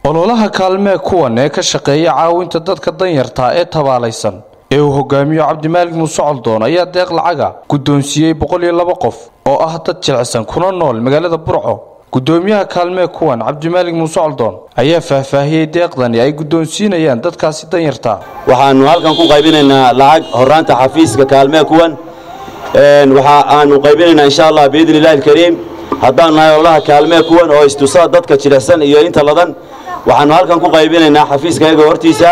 ololaha kaalmee kuwan ee ka shaqeeya caawinta dadka danyarta ee tabaalaysan ee uu hogaamiyo Cabdimaalig Muuse Coldoon ayaa deeq lacaga guddoonsiiyay 102 qof oo ah dad jilicsan kuna nool magaalada Burco. Gudoomiyaha kaalmee kuwan Cabdimaalig Muuse Coldoon ayaa faahfaahiyay deeqdani ay guddoonsiinayaan dadkaasi danyarta. waxaanu halkan ku qaybinaynaa lacag horaanta xafiiska kaalmee kuwan waxa aanu qaybinaynaa insha Allah biidnillaahi kariim haddaan nahay ololaha kaalmee kuwan oo istusa dadka jilicsan iyo inta ladan waxaanu halkan ku qaybinaynaa xafiiskayga hortiisa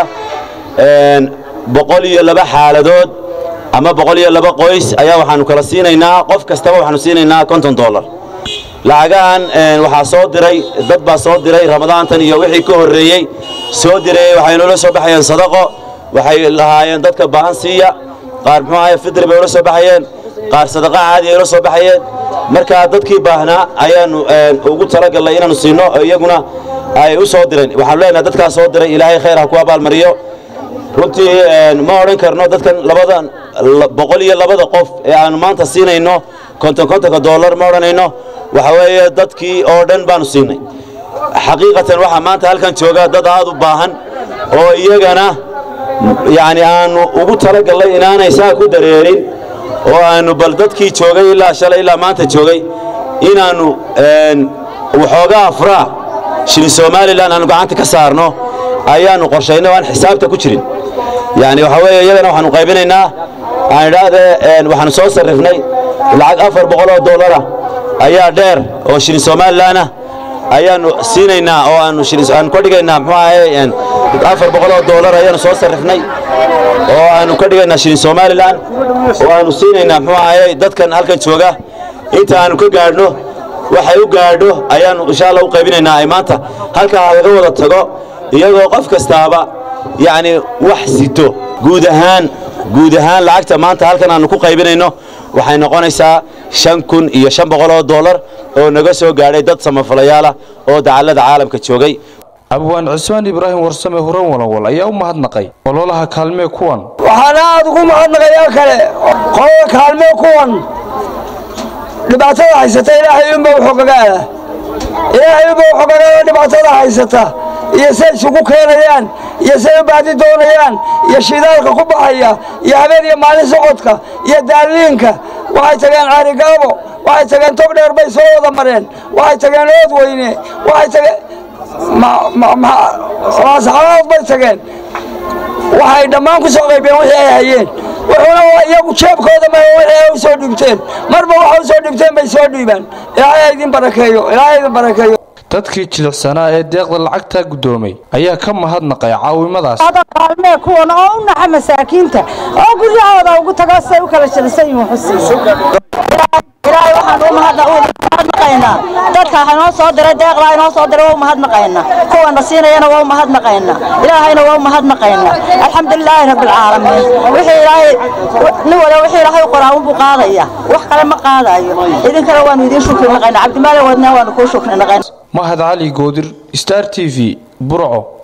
102 xaaladood ama 102 qoys ayaa waxaanu kala siinaynaa qof kastaba waxaanu siinaynaa $50 lacagahan waxa soo diray dad baa soo diray ramadaantan iyo wixii ka horeeyay soo diray waxay noo soo baxayeen sadaqo waxay lahaayeen dadka baahan siiya qaar maxay fidri bay noo soo baxayeen qaar sadaqa caadi ay noo soo baxayeen marka dadkii baahnaa ayaanu ugu talagalay inaanu siino iyaguna ay u soo direen waxaan leenahay dadka soo diray Ilaahay khayr ha ku abaal mariyo runtii ma oran karno dadkan labadan 102 qof ee aan maanta siinayno $50 ma oranayno waxa weeye dadkii oo dhan baanu siinay xaqiiqatan waxa maanta halkan jooga dad aad u baahan oo iyagana yaani aanu ugu talagalay inaanay saa ku dareerin oo aanu bal dadkii joogay ilaa shalay ilaa maanta joogay inaanu waxoogaa afraa shilin Soomaaliland aanu gacanta ka saarno ayaanu qorsheynay aan xisaabta ku jirin yaani waxa weeye iyagana waxaanu qaybinaynaa aan idhaahday waxaanu soo sarifnay lacag $400 ayaa dheer oo shilin Soomaaliland ayaanu siinaynaa oo aanu shilin aan ku dhigaynaa maxay $400 ayaanu soo sarifnay oo aanu ka dhigaynaa shilin Soomaaliland oo aanu siinaynaa maxay dadkan halkan jooga inta aanu ka gaadhno waxay u gaadho ayaanu insha Allah u qaybinaynaa ay maanta halka laga wada tago iyagoo qof kastaaba yaani wax sito guud ahaan lacagta maanta halkan aanu ku qaybinayno waxay noqonaysaa $5,500 oo naga soo gaaray dad samafalayaal oo dacallada caalamka joogay. Abwaan Cusmaan Ibraahim Warsame Huran Walawal ayaa u mahadnaqay ololaha kaalmee kuwan. waxaan aad ugu mahadnaqayaa kale qolada kaalmee kuwan dhibaatada haysata Ilaahay uma xogagaa dhibaatada haysata iyo say isugu keenayaan iyo say baadi doonayaan iyo shidaalka ku baxaya iyo habeen iyo maalin socodka iyo daaliinka waxay tageen Caarigaabo waxay tageen Togdheer bay soo wada mareen waxay tageen Oodweyne waxay tageen saxaabad bay tageen waxay dhammaan ku soo qaybeen wixii ay hayeen wuxuuna iyagu jeebkooda ma wixii ay soo dhibteen marba waxa soo dhibteen bay soo dhiibaan Ilaahay idin barakeeyo dadkii jilicsanaa ee deeqda lacagta gudoomay ayaa ka mahadnaqay caawimadaas. kaalmee kuwan oo u naxay masaakiinta oo guryahooda ugu tagaa say u kala shirsan yihiin xusiin Ilaahay waxaan u mahadnaqaynaa dadka hanoo soo diray deeqda inoo soo diray oo mahadnaqaynaa kuwan nasiinayna waa mahadnaqaynaa Ilaahayna waa mahadnaqaynaa alxamdulilaahi rabbil caalamiin wixii Ilaahay quraan buu qaadaya wax kale ma qaadayo idinkana waan idin shukrinaqaynaa Cabdimaalig wadna waan ku shukrinaqaynaa Mahad Ali Goodir Star TV Burco.